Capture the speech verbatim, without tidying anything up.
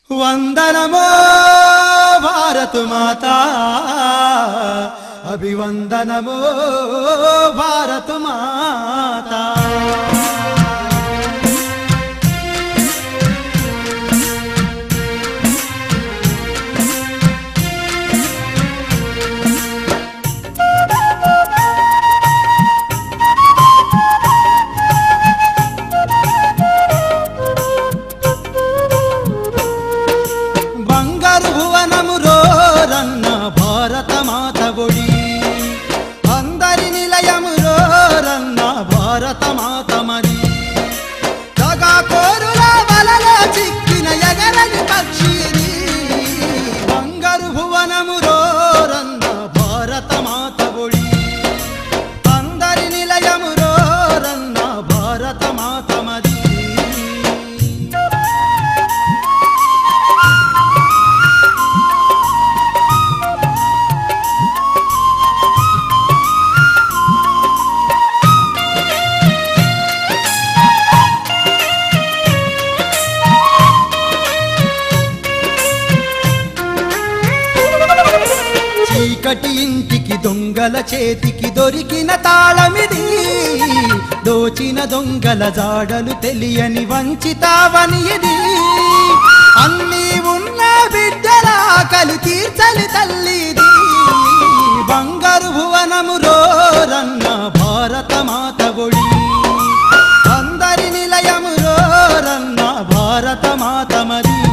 వందనమో భారత మాతా అభివందనమో భారత మాతా చీకటి ఇంటికి దొంగల చేతికి దొరికిన తాళమిది దోచిన దొంగల జాడలు తెలియని వంచితావని ఇది అన్నీ ఉన్న బిడ్డల ఆకలి తీర్చలి తల్లిది బంగారు భువనము రోరన్న భారత మాత ఒడి అందరి నిలయము రోరన్న భారత మాత మరి